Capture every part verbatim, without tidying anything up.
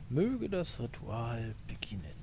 Möge das Ritual beginnen.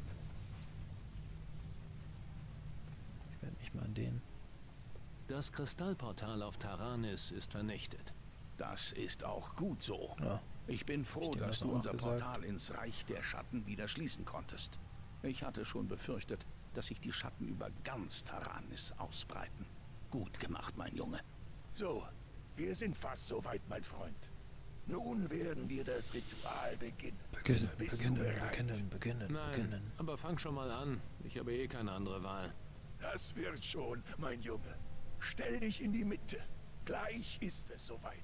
Ich werde mich mal an den... Das Kristallportal auf Taranis ist vernichtet. Das ist auch gut so. Ja, Ich bin froh, dir dass das du auch unser gesagt? Portal ins Reich der Schatten wieder schließen konntest. Ich hatte schon befürchtet, dass sich die Schatten über ganz Taranis ausbreiten. Gut gemacht, mein Junge. So, wir sind fast soweit, mein Freund. Nun werden wir das Ritual beginnen. beginnen, Bist du beginnen, bereit? beginnen, beginnen, Nein, beginnen. aber fang schon mal an. Ich habe eh keine andere Wahl. Das wird schon, mein Junge. Stell dich in die Mitte. Gleich ist es soweit.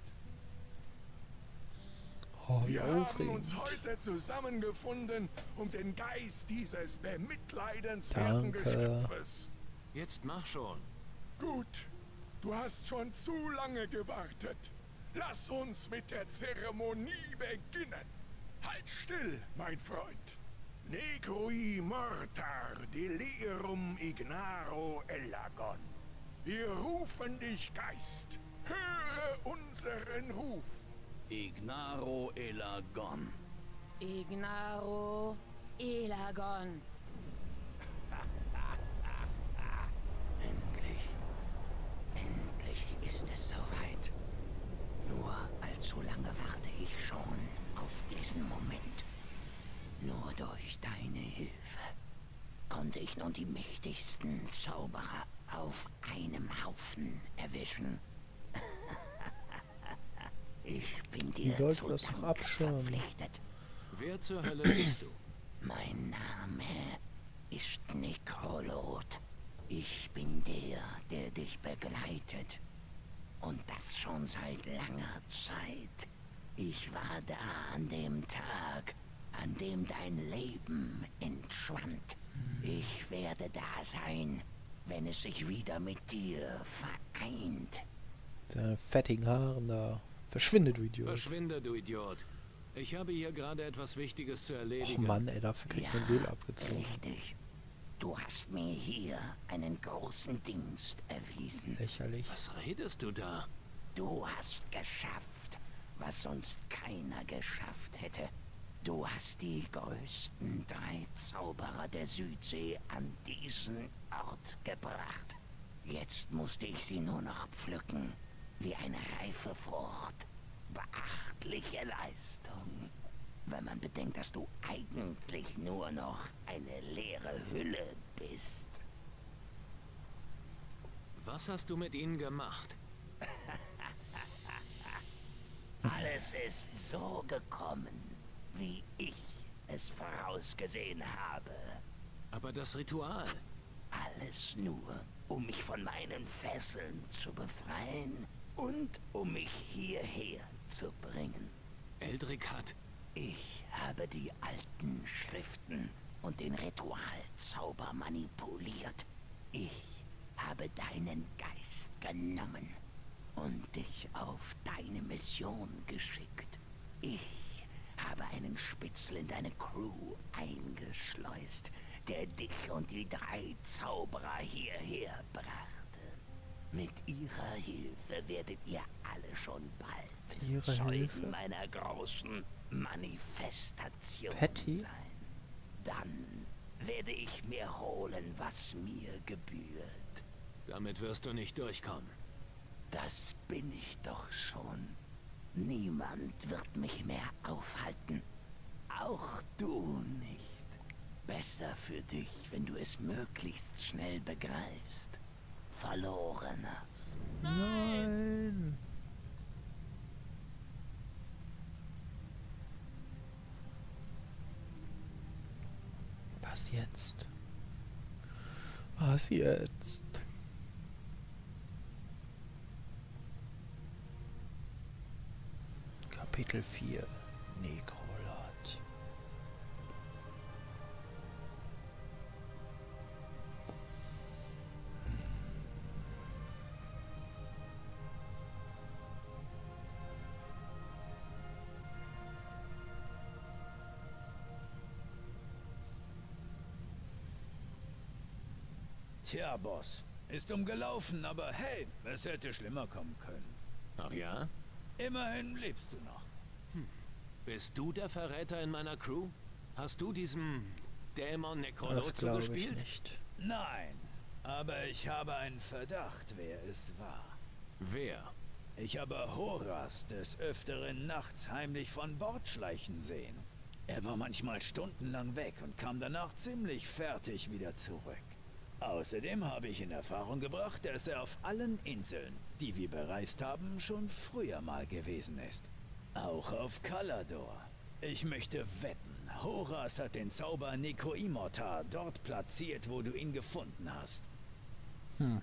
Oh, wie Wir haben aufregend. uns heute zusammengefunden, um den Geist dieses bemitleidenswerten Danke. Geschöpfes. Jetzt mach schon. Gut, du hast schon zu lange gewartet. Lass uns mit der Zeremonie beginnen. Halt still, mein Freund. Necroi mortar delirium ignaro elagon. Wir rufen dich, Geist. Höre unseren Ruf. Ignaro Elagon. Ignaro Elagon. Endlich. Endlich ist es soweit. Nur allzu lange warte ich schon auf diesen Moment. Nur durch deine Hilfe konnte ich nun die mächtigsten Zauberer auf einem Haufen erwischen. Ich bin dir sollte zu das doch Dank abschirmen? verpflichtet. Wer zur Hölle bist du? Mein Name ist Nikolot. Ich bin der, der dich begleitet. Und das schon seit langer Zeit. Ich war da an dem Tag, an dem dein Leben entschwand. Ich werde da sein, wenn es sich wieder mit dir vereint. Seine fettigen Haaren da. Verschwinde, du Idiot. Verschwinde, du Idiot. Ich habe hier gerade etwas Wichtiges zu Och erledigen. Mann, ey, dafür kriegt man Seele abgezogen. Richtig. Du hast mir hier einen großen Dienst erwiesen. Lächerlich. Was redest du da? Du hast geschafft, was sonst keiner geschafft hätte. Du hast die größten drei Zauberer der Südsee an diesen Ort gebracht. Jetzt musste ich sie nur noch pflücken, wie eine reife Frucht. Beachtliche Leistung. Wenn man bedenkt, dass du eigentlich nur noch eine leere Hülle bist. Was hast du mit ihnen gemacht? Alles ist so gekommen, wie ich es vorausgesehen habe. Aber das Ritual. Alles nur, um mich von meinen Fesseln zu befreien und um mich hierher zu bringen. Eldrick hat... Ich habe die alten Schriften und den Ritualzauber manipuliert. Ich habe deinen Geist genommen und dich auf deine Mission geschickt. Ich habe einen Spitzel in deine Crew eingeschleust, der dich und die drei Zauberer hierher brachte. Mit ihrer Hilfe werdet ihr alle schon bald Ihre Zeugen Hilfe? meiner großen Manifestation Patty? sein. Dann werde ich mir holen, was mir gebührt. Damit wirst du nicht durchkommen. Das bin ich doch schon. Niemand wird mich mehr aufhalten. Auch du nicht. Besser für dich, wenn du es möglichst schnell begreifst. Verlorener. Nein. Was jetzt? Was jetzt? Kapitel vier. Nekrolot. Tja, Boss. Ist umgelaufen, aber hey, es hätte schlimmer kommen können. Ach ja? Immerhin lebst du noch. Bist du der Verräter in meiner Crew? Hast du diesem Dämon Das Necrolot glaube ich zugespielt? nicht. Nein, aber ich habe einen Verdacht, wer es war. Wer? Ich habe Horas des Öfteren nachts heimlich von Bord schleichen sehen. Er war manchmal stundenlang weg und kam danach ziemlich fertig wieder zurück. Außerdem habe ich in Erfahrung gebracht, dass er auf allen Inseln, die wir bereist haben, schon früher mal gewesen ist. Auch auf Kalador. Ich möchte wetten, Horas hat den Zauber Necroimortar dort platziert, wo du ihn gefunden hast. Hm.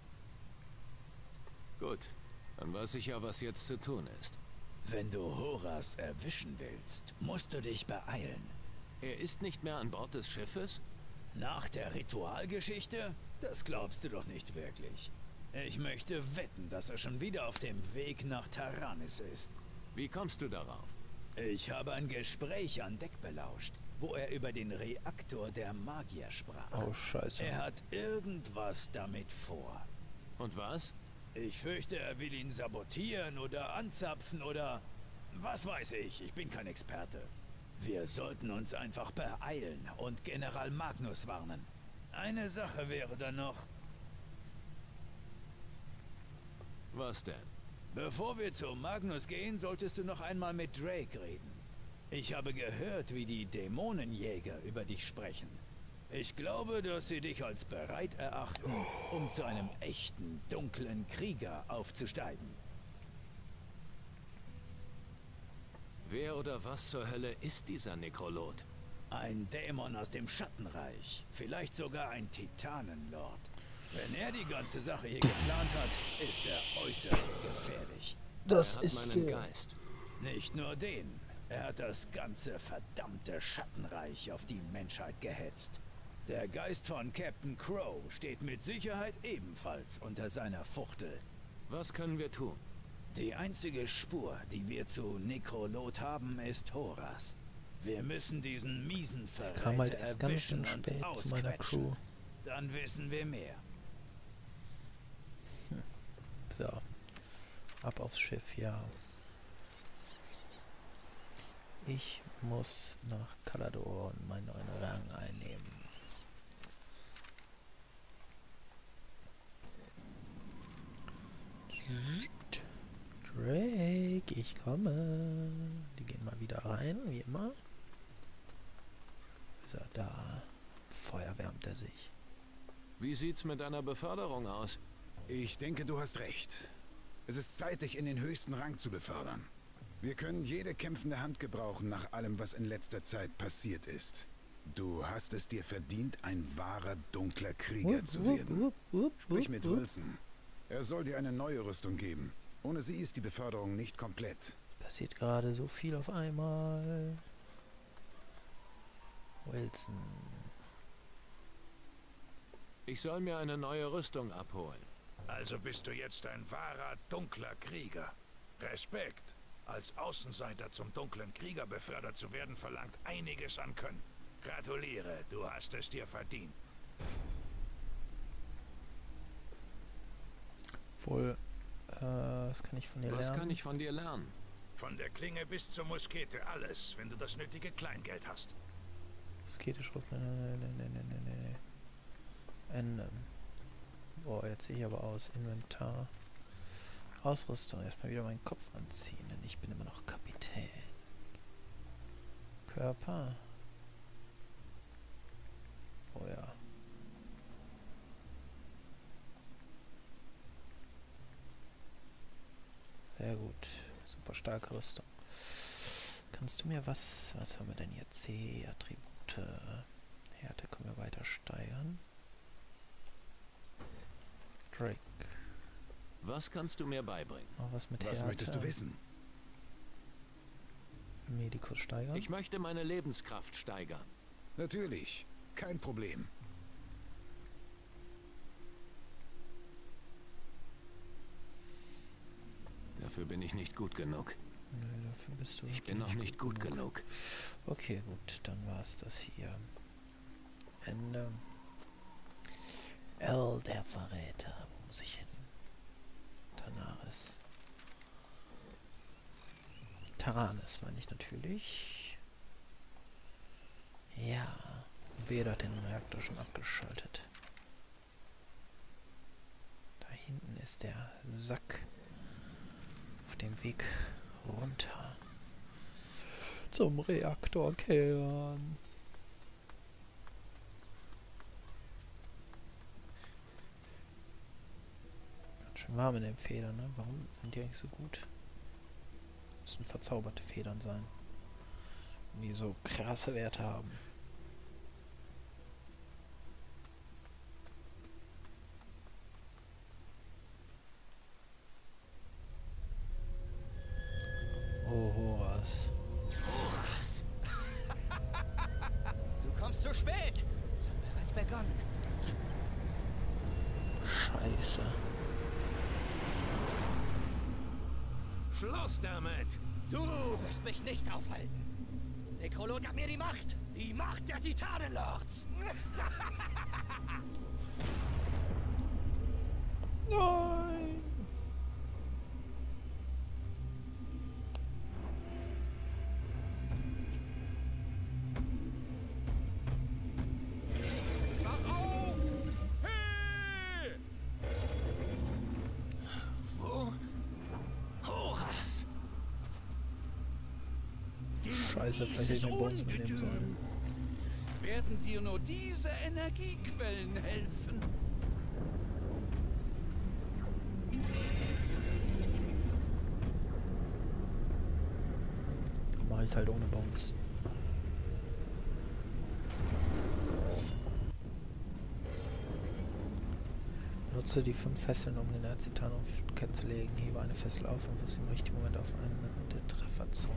Gut, dann weiß ich ja, was jetzt zu tun ist. Wenn du Horas erwischen willst, musst du dich beeilen. Er ist nicht mehr an Bord des Schiffes? Nach der Ritualgeschichte? Das glaubst du doch nicht wirklich. Ich möchte wetten, dass er schon wieder auf dem Weg nach Taranis ist. Wie kommst du darauf? Ich habe ein Gespräch an Deck belauscht, wo er über den Reaktor der Magier sprach. Oh, scheiße. Er hat irgendwas damit vor. Und was? Ich fürchte, er will ihn sabotieren oder anzapfen oder... Was weiß ich, ich bin kein Experte. Wir sollten uns einfach beeilen und General Magnus warnen. Eine Sache wäre dann noch... Was denn? Bevor wir zu Magnus gehen, solltest du noch einmal mit Drake reden. Ich habe gehört, wie die Dämonenjäger über dich sprechen. Ich glaube, dass sie dich als bereit erachten, um zu einem echten, dunklen Krieger aufzusteigen. Wer oder was zur Hölle ist dieser Necrolot? Ein Dämon aus dem Schattenreich. Vielleicht sogar ein Titanenlord. Wenn er die ganze Sache hier geplant hat, ist er äußerst gefährlich. Das er hat ist meinen der. Geist. Nicht nur den. Er hat das ganze verdammte Schattenreich auf die Menschheit gehetzt. Der Geist von Captain Crow steht mit Sicherheit ebenfalls unter seiner Fuchtel. Was können wir tun? Die einzige Spur, die wir zu Necrolot haben, ist Horas. Wir müssen diesen miesen Verräter Kam halt erst ganz erwischen schön und spät zu meiner ausquetschen. Crew. Dann wissen wir mehr. So. Ab aufs Schiff, ja. Ich muss nach Kalador und meinen neuen Rang einnehmen. Drake, ich komme. Die gehen mal wieder rein, wie immer. Ist er da? Feuer wärmt er sich. Wie sieht's mit einer Beförderung aus? Ich denke, du hast recht. Es ist Zeit, dich in den höchsten Rang zu befördern. Wir können jede kämpfende Hand gebrauchen nach allem, was in letzter Zeit passiert ist. Du hast es dir verdient, ein wahrer dunkler Krieger Wupp, zu wupp, werden. wupp, wupp, Sprich wupp, mit wupp. Wilson. Er soll dir eine neue Rüstung geben. Ohne sie ist die Beförderung nicht komplett. Passiert gerade so viel auf einmal. Wilson. Ich soll mir eine neue Rüstung abholen. Also bist du jetzt ein wahrer, dunkler Krieger. Respekt. Als Außenseiter zum dunklen Krieger befördert zu werden, verlangt einiges an Können. Gratuliere, du hast es dir verdient. Wohl, äh, was kann ich von dir Was lernen? kann ich von dir lernen? Von der Klinge bis zur Muskete alles, wenn du das nötige Kleingeld hast. Sketischruf, ne, ne, ne, ne, ne, ne, ne. Ende. Boah, jetzt sehe ich aber aus. Inventar. Ausrüstung. Erstmal wieder meinen Kopf anziehen, denn ich bin immer noch Kapitän. Körper. Oh ja. Sehr gut. Super starke Rüstung. Kannst du mir was... Was haben wir denn hier? C, Attribute. Härte können wir weiter steigern. Drake. Was kannst du mir beibringen? Noch was mit Was Härte. möchtest du wissen? Medikus steigern. Ich möchte meine Lebenskraft steigern. Natürlich. Kein Problem. Dafür bin ich nicht gut genug. Nö, dafür bist du Ich wirklich bin noch nicht gut genug. Okay, gut, dann war es das hier. Ende. L, der Verräter. Wo muss ich hin? Tanaris. Taranis meine ich natürlich. Wehe, hat den Reaktor schon abgeschaltet. Da hinten ist der Sack auf dem Weg runter zum Reaktorkern. Ganz schön warm in den Federn, ne? Warum sind die eigentlich so gut? Müssen verzauberte Federn sein, die so krasse Werte haben. Oh, Horas. Horas! Du kommst zu spät! Es hat bereits begonnen. Scheiße. Schluss damit! Du wirst mich nicht aufhalten. Nekrolon gab mir die Macht. Die Macht der Titanenlords. Nein! Scheiße, vielleicht hätte ich den Bones mitnehmen sollen. Werden dir nur diese Energiequellen helfen? Mach ich's halt ohne Bones. Nutze die fünf Fesseln, um den Erztitan auf Ketten zu legen. Hebe eine Fessel auf und wirf sie im richtigen Moment auf einen der Trefferzaun.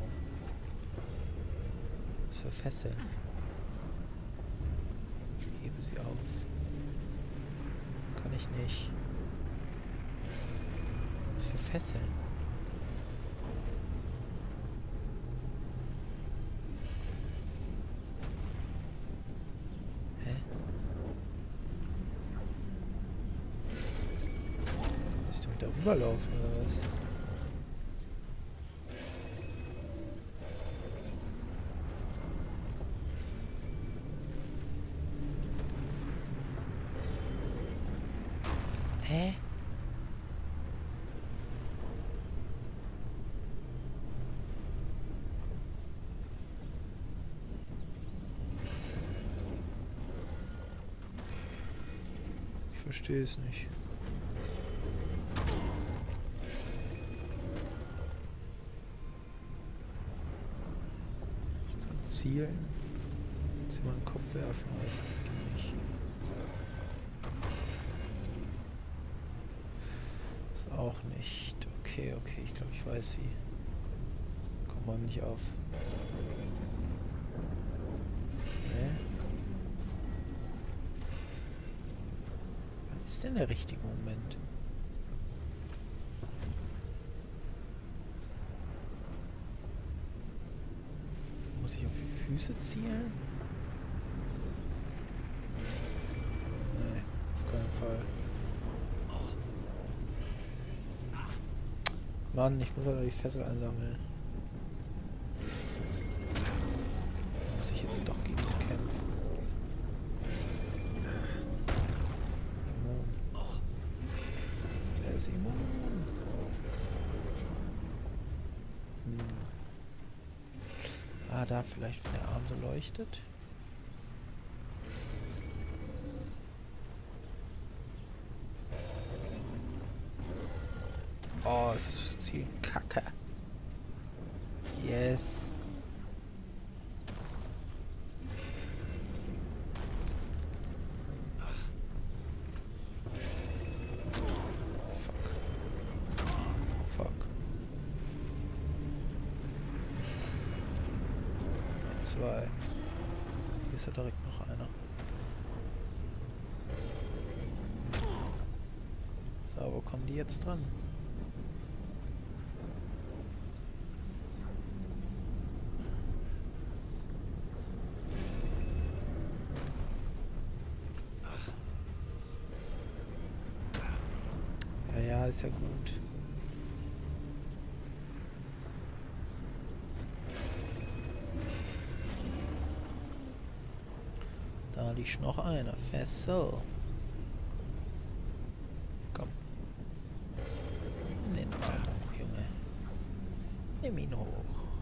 Was für Fesseln? Ich hebe sie auf. Kann ich nicht. Was für Fesseln? Hä? Soll ich damit da rüberlaufen oder was? Hä? Ich verstehe es nicht. Ich kann zielen. Sie mal einen Kopf werfen, aber das geht nicht. Auch nicht. Okay, okay, ich glaube, ich weiß wie. Komm mal nicht auf. Ne? Wann ist denn der richtige Moment? Muss ich auf die Füße zielen? Nee, auf keinen Fall. Mann, ich muss halt die Fessel einsammeln. Da muss ich jetzt doch gegen ihn kämpfen. Immun. Er ist immun. Hm. Ah, da vielleicht, wenn der Arm so leuchtet. Oh, es ist Ziel Kacke. Yes. Fuck. Fuck. Zwei. Hier ist ja direkt noch einer. So, wo kommen die jetzt dran? Ja, ist ja gut. Da liegt noch einer. Fessel. Komm. Nimm den Arm hoch, Junge. Nimm ihn hoch.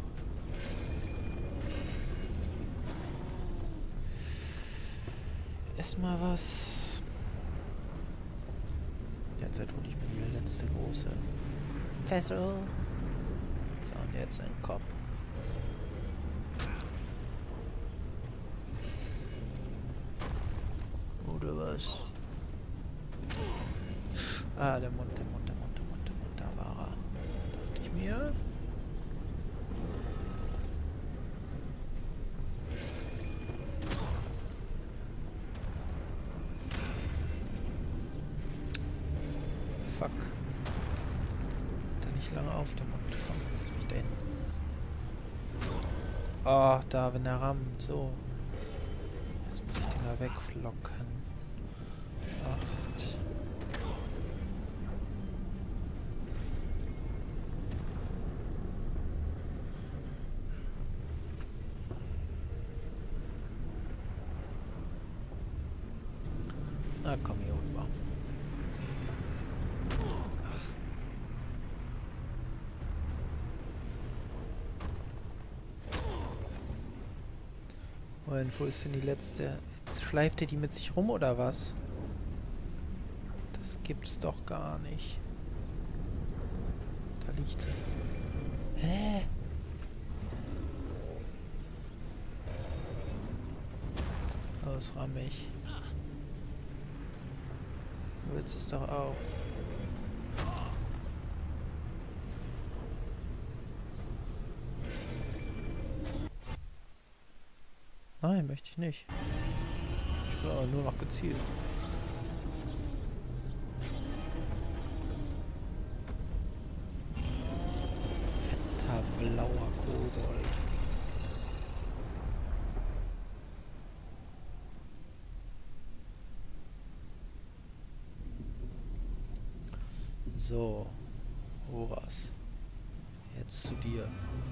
Ess mal was. Derzeit hole ich mir die letzte große Fessel. So, und jetzt ein Kopf. Oder was? Ah, der Mund, der Mund, der Mund, der Mund, der Mund, da war er. Dachte ich mir. Fuck. Hat er nicht lange auf dem Mund. Komm, lass mich da hin. Oh, da, wenn er rammt, so. Jetzt muss ich den da weglocken. Acht. Na komm hier rüber. Und wo ist denn die letzte? Jetzt schleift er die mit sich rum oder was? Das gibt's doch gar nicht. Da liegt sie. Hä? Ausrammig. Du willst es doch auch. Nein, möchte ich nicht. Ich bin aber nur noch gezielt. Fetter blauer Kobold. So, Horas. Jetzt zu dir.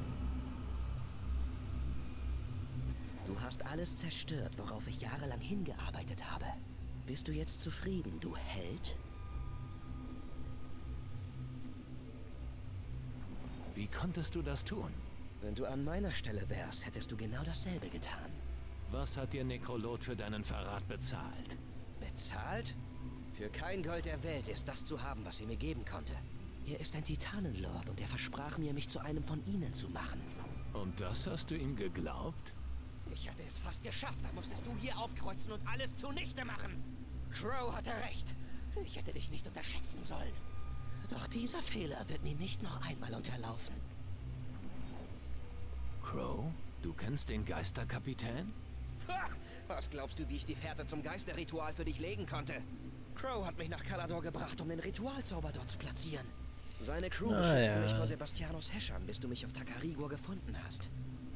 Du hast alles zerstört, worauf ich jahrelang hingearbeitet habe. Bist du jetzt zufrieden, du Held? Wie konntest du das tun? Wenn du an meiner Stelle wärst, hättest du genau dasselbe getan. Was hat dir Nekrolot für deinen Verrat bezahlt? Bezahlt? Für kein Gold der Welt ist das zu haben, was er mir geben konnte. Er ist ein Titanenlord und er versprach mir, mich zu einem von ihnen zu machen. Und das hast du ihm geglaubt? Ich hatte es fast geschafft, da musstest du hier aufkreuzen und alles zunichte machen. Crow hatte recht. Ich hätte dich nicht unterschätzen sollen. Doch dieser Fehler wird mir nicht noch einmal unterlaufen. Crow, du kennst den Geisterkapitän? Ha! Was glaubst du, wie ich die Fährte zum Geisterritual für dich legen konnte? Crow hat mich nach Calador gebracht, um den Ritualzauber dort zu platzieren. Seine Crew Na beschützte ja. mich vor Sebastianos Häschern, bis du mich auf Takarigor gefunden hast.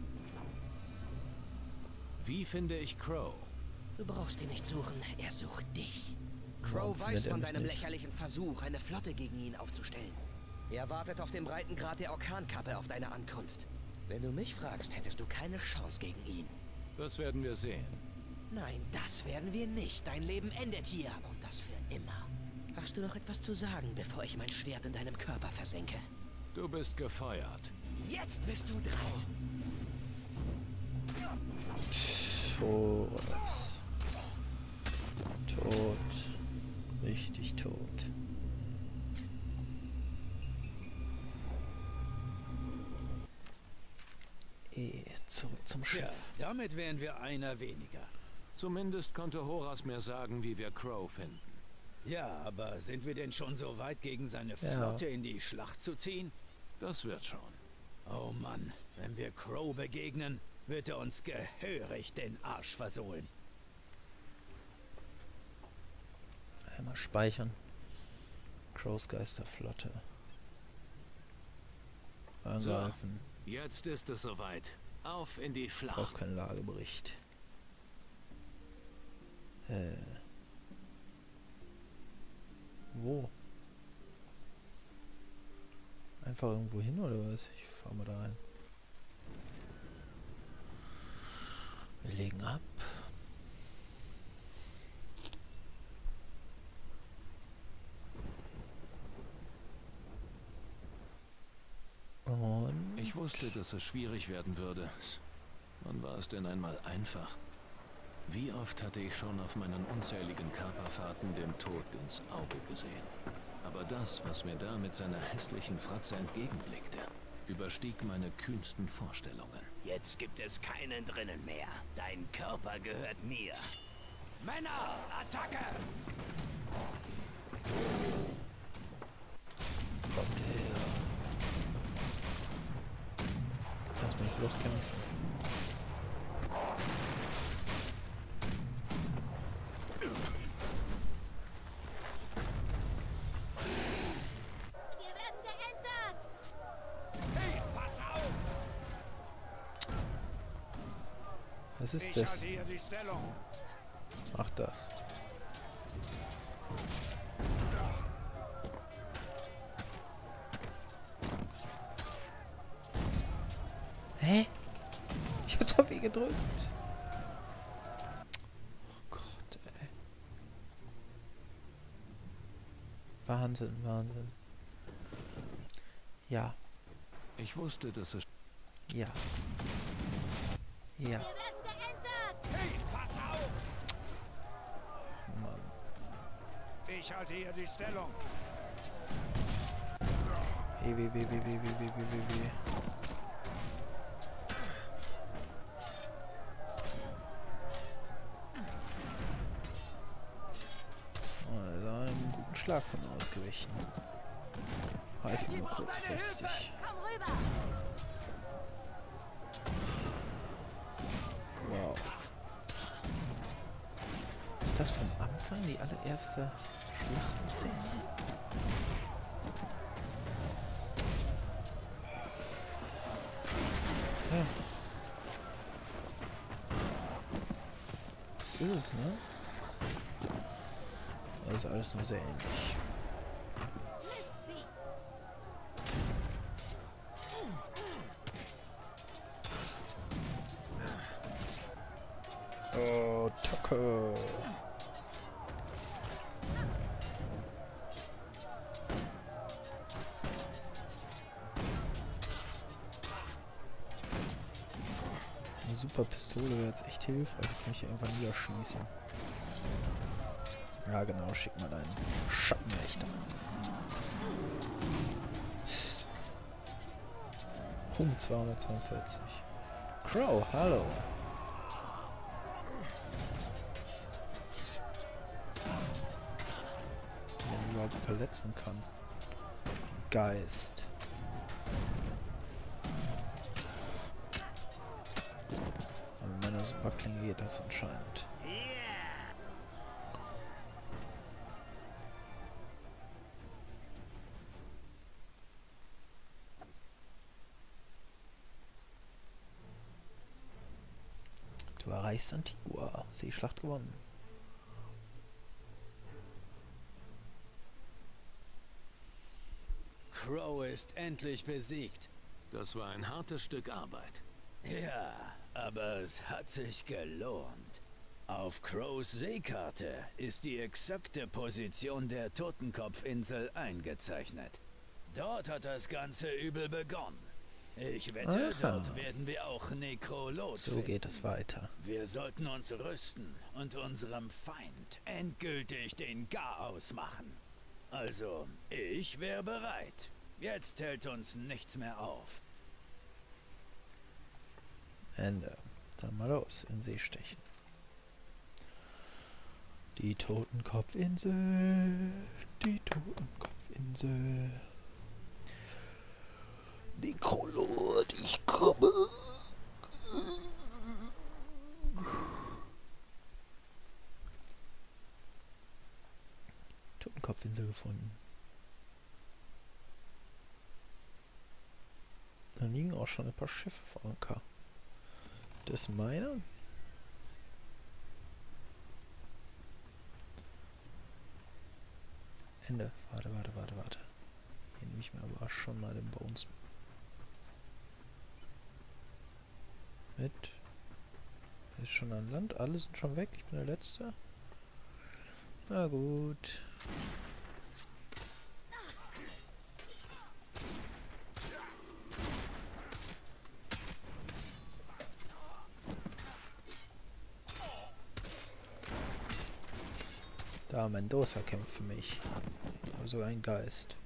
Wie finde ich Crow? Du brauchst ihn nicht suchen, er sucht dich. Warum Crow weiß findet er von mich deinem nicht? lächerlichen Versuch, eine Flotte gegen ihn aufzustellen. Er wartet auf dem Breitengrad der Orkankappe auf deine Ankunft. Wenn du mich fragst, hättest du keine Chance gegen ihn. Das werden wir sehen. Nein, das werden wir nicht. Dein Leben endet hier und das für immer. Hast du noch etwas zu sagen, bevor ich mein Schwert in deinem Körper versenke? Du bist gefeuert. Jetzt bist du dran. Horas. Tot. Richtig tot. Eh, zurück zum Ja, Schiff. damit wären wir einer weniger. Zumindest konnte Horas mir sagen, wie wir Crow finden. Ja, aber sind wir denn schon so weit, gegen seine Ja. Flotte in die Schlacht zu ziehen? Das wird schon. Oh Mann, wenn wir Crow begegnen, wird er uns gehörig den Arsch versohlen. Einmal speichern. Crows Geisterflotte. Angreifen. Jetzt ist es soweit. Auf in die Braucht Schlacht. keinen Lagebericht. Äh. Wo? Einfach irgendwo hin oder was? Ich fahr mal da rein. Wir legen ab. wusste, dass es schwierig werden würde. Wann war es denn einmal einfach? Wie oft hatte ich schon auf meinen unzähligen Kaperfahrten dem Tod ins Auge gesehen. Aber das, was mir da mit seiner hässlichen Fratze entgegenblickte, überstieg meine kühnsten Vorstellungen. Jetzt gibt es keinen drinnen mehr. Dein Körper gehört mir. Männer, Attacke! Kommt her. Lass mich bloß kämpfen. Wir werden geentert! Hey, pass auf! Was ist Ich das? halte hier die Stellung. Ach, das. Hä? Ich hab doch wie gedrückt. Oh Gott, ey. Wahnsinn, Wahnsinn. Ja, Ich wusste, dass es... ja. Ja, Wir werden geentert! Hey, pass auf! Mann. Ich halte hier die Stellung. Weh, weh, weh, weh, weh, weh, weh, weh, weh, weh. Oh, da ist einen guten Schlag von ausgewichen. Einfach nur kurzfristig. Komm rüber! Wow. Ist das vom Anfang die allererste Schlachtszene? Ja. Das ist es, ne? Das ist alles nur sehr ähnlich. Mistvieh! Oh, Tocke. Eine super Pistole wäre jetzt echt hilfreich. Ich kann mich hier einfach niederschießen. Ja, genau. Schick mal einen Schattenwächter. Um zweihundertzweiundvierzig. Crow, hallo. Wenn man überhaupt verletzen kann. Geist. Aber mit meiner Superklinge geht das anscheinend. Du erreichst Antigua. Seeschlacht gewonnen. Crow ist endlich besiegt. Das war ein hartes Stück Arbeit. Ja, aber es hat sich gelohnt. Auf Crows Seekarte ist die exakte Position der Totenkopfinsel eingezeichnet. Dort hat das ganze Übel begonnen. Ich wette, Aha. dort werden wir auch Nekrolot So finden. geht es weiter. Wir sollten uns rüsten und unserem Feind endgültig den Garaus machen. Also, ich wäre bereit. Jetzt hält uns nichts mehr auf. Ende. Dann mal los, in See stechen. Die Totenkopfinsel. Die Totenkopfinsel. Nekrolord, ich komme. Totenkopfinsel gefunden. Da liegen auch schon ein paar Schiffe vor Anker. Das ist meine. Ende. Warte, warte, warte, warte. Hier nehme ich mir aber schon mal den Bones mit. Ist schon an Land. Alle sind schon weg. Ich bin der Letzte. Na gut. Da, Mendoza kämpft für mich. Ich habe sogar einen Geist.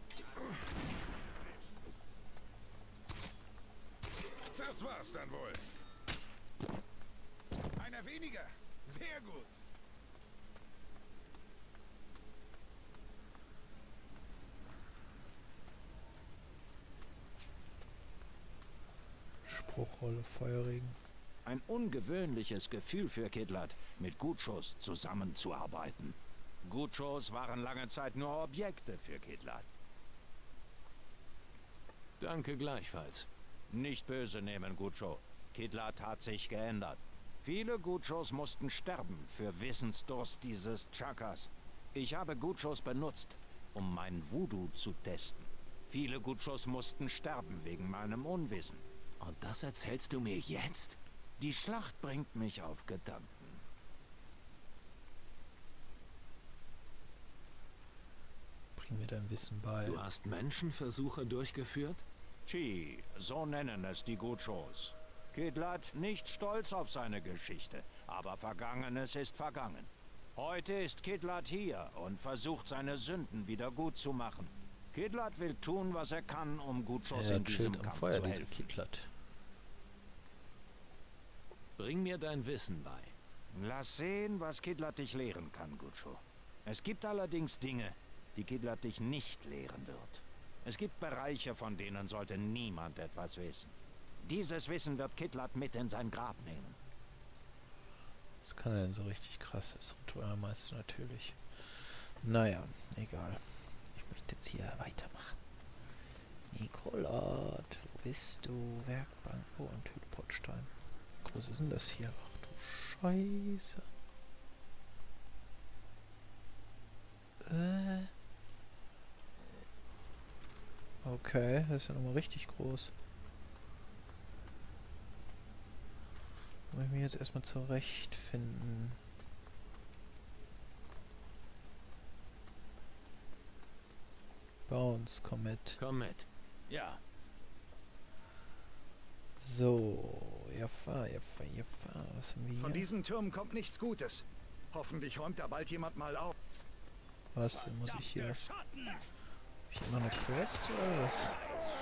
Das war's dann wohl. Einer weniger. Sehr gut. Spruchrolle, Feuerregen. Ein ungewöhnliches Gefühl für Kidlat, mit Gutschos zusammenzuarbeiten. Gutschos waren lange Zeit nur Objekte für Kidlat. Danke gleichfalls. Nicht böse nehmen, Gutscho. Kidlat hat sich geändert. Viele Gutschos mussten sterben für Wissensdurst dieses Chakas. Ich habe Gutschos benutzt, um mein Voodoo zu testen. Viele Gutschos mussten sterben wegen meinem Unwissen. Und das erzählst du mir jetzt? Die Schlacht bringt mich auf Gedanken. Bring mir dein Wissen bei. Du hast Menschenversuche durchgeführt? Chi, so nennen es die Gutschos. Kidlat nicht stolz auf seine Geschichte, aber Vergangenes ist vergangen. Heute ist Kidlat hier und versucht seine Sünden wieder gut zu machen. Kidlat will tun, was er kann, um Gutschos Er in diesem chillt am Kampf Feuer, zu diese helfen. Kidlat. Bring mir dein Wissen bei. Lass sehen, was Kidlat dich lehren kann, Gutscho. Es gibt allerdings Dinge, die Kidlat dich nicht lehren wird. Es gibt Bereiche, von denen sollte niemand etwas wissen. Dieses Wissen wird Kidlat mit in sein Grab nehmen. Was kann er denn so richtig krasses? Ritualmeister natürlich. Naja, egal. Ich möchte jetzt hier weitermachen. Nikolot, wo bist du? Werkbank. Oh, ein Teleportstein. Wie groß ist denn das hier? Ach du Scheiße. Äh. Okay, das ist ja nochmal richtig groß. Muss ich mich jetzt erstmal zurechtfinden. Bounce, komm mit. Komm mit. Ja, So, ja fahr, ja fahr, ja fahr. Was haben wir Von hier? diesen Türmen kommt nichts Gutes. Hoffentlich räumt da bald jemand mal auf. Was muss ich hier? Hab ich immer eine Quest oder was?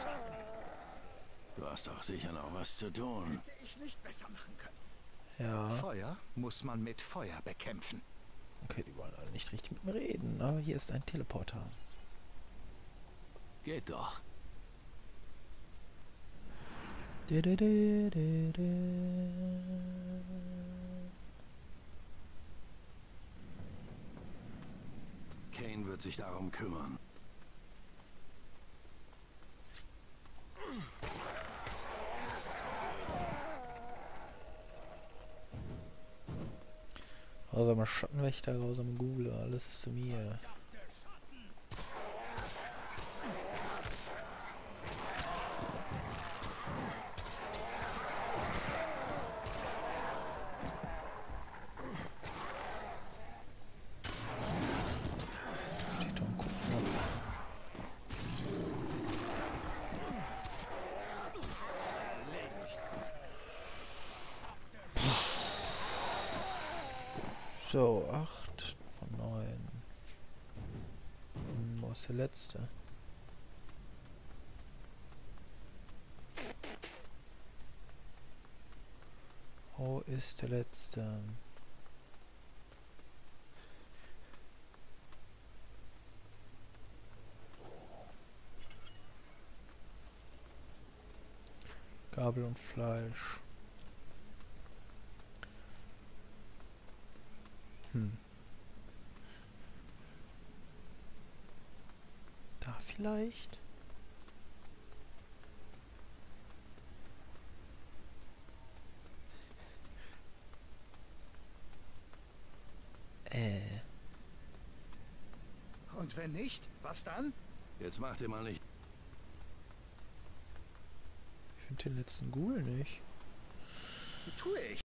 du hast doch sicher noch was zu tun. Hätte ich nicht besser machen können. Ja. Feuer muss man mit Feuer bekämpfen. Okay, die wollen alle nicht richtig mit mir reden, aber hier ist ein Teleporter. Geht doch. Di, di, di, di, di. Kane wird sich darum kümmern. Grausamer Schattenwächter, grausame Google, alles zu mir. Steht doch im Gucken. So, acht von neun. Hm, wo ist der letzte? Wo ist der letzte? Gabel und Fleisch. Hm. Da vielleicht? Äh. Und wenn nicht, was dann? Jetzt mach dir mal nicht. Ich finde den letzten Ghoul nicht. Tue ich.